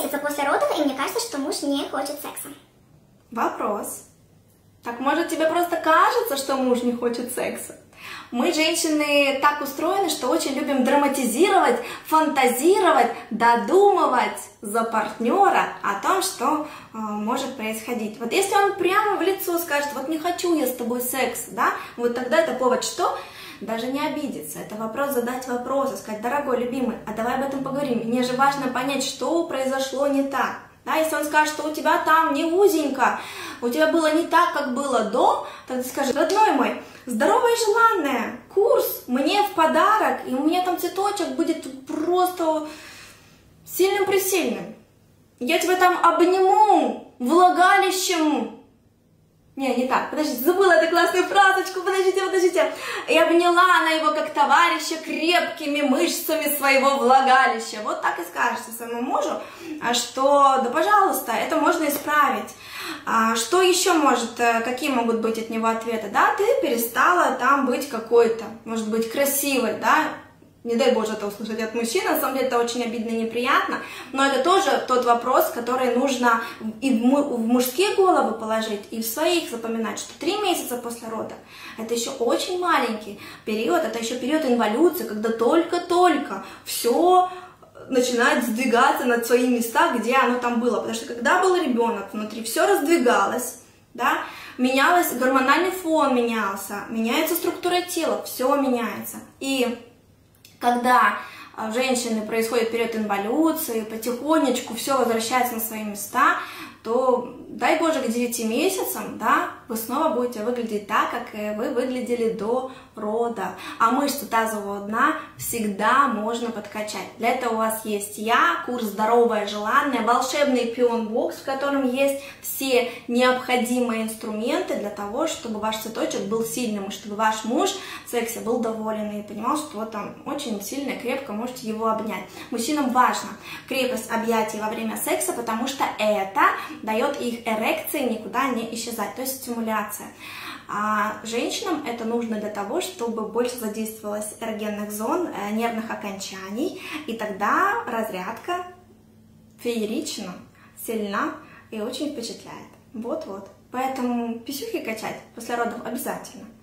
месяца после родов, и мне кажется, что муж не хочет секса. Вопрос. Так может тебе просто кажется, что муж не хочет секса? Мы, женщины, так устроены, что очень любим драматизировать, фантазировать, додумывать за партнера о том, что может происходить. Вот если он прямо в лицо скажет, вот не хочу я с тобой секса, да, вот тогда это повод что? Даже не обидеться. Это вопрос задать вопрос и сказать, дорогой, любимый, а давай об этом поговорим. Мне же важно понять, что произошло не так. Да, если он скажет, что у тебя там не узенько, у тебя было не так, как было до, тогда скажи, родной мой, здоровая и желанная, курс мне в подарок, и у меня там цветочек будет просто сильным-пресильным. Я тебя там обниму влагалищем. Не так, подождите, забыла эту классную фразочку, подождите. И обняла она его как товарища крепкими мышцами своего влагалища. Вот так и скажете своему мужу, что, да пожалуйста, это можно исправить. Что еще может, какие могут быть от него ответы? Да, ты перестала там быть какой-то, может быть, красивой, да, не дай Боже это услышать от мужчины, на самом деле это очень обидно и неприятно, но это тоже тот вопрос, который нужно и в мужские головы положить, и в своих запоминать, что 3 месяца после рода это еще очень маленький период, это еще период инволюции, когда только-только все начинает сдвигаться на свои места, где оно там было, потому что когда был ребенок, внутри все раздвигалось, да, менялось, гормональный фон менялся, меняется структура тела, все меняется, и когда у женщины происходит период инволюции, потихонечку все возвращается на свои места, то, дай Боже, к 9 месяцам, да, вы снова будете выглядеть так, как вы выглядели до рода. А мышцы тазового дна всегда можно подкачать. Для этого у вас есть я, курс «Здоровая, желанная», волшебный пион-бокс, в котором есть все необходимые инструменты для того, чтобы ваш цветочек был сильным, и чтобы ваш муж в сексе был доволен и понимал, что вы там очень сильно и крепко можете его обнять. Мужчинам важна крепость объятий во время секса, потому что это дает их эрекции никуда не исчезать, то есть стимуляция. А женщинам это нужно для того, чтобы больше задействовалось эрогенных зон, нервных окончаний, и тогда разрядка феерична, сильна и очень впечатляет. Вот-вот. Поэтому писюхи качать после родов обязательно.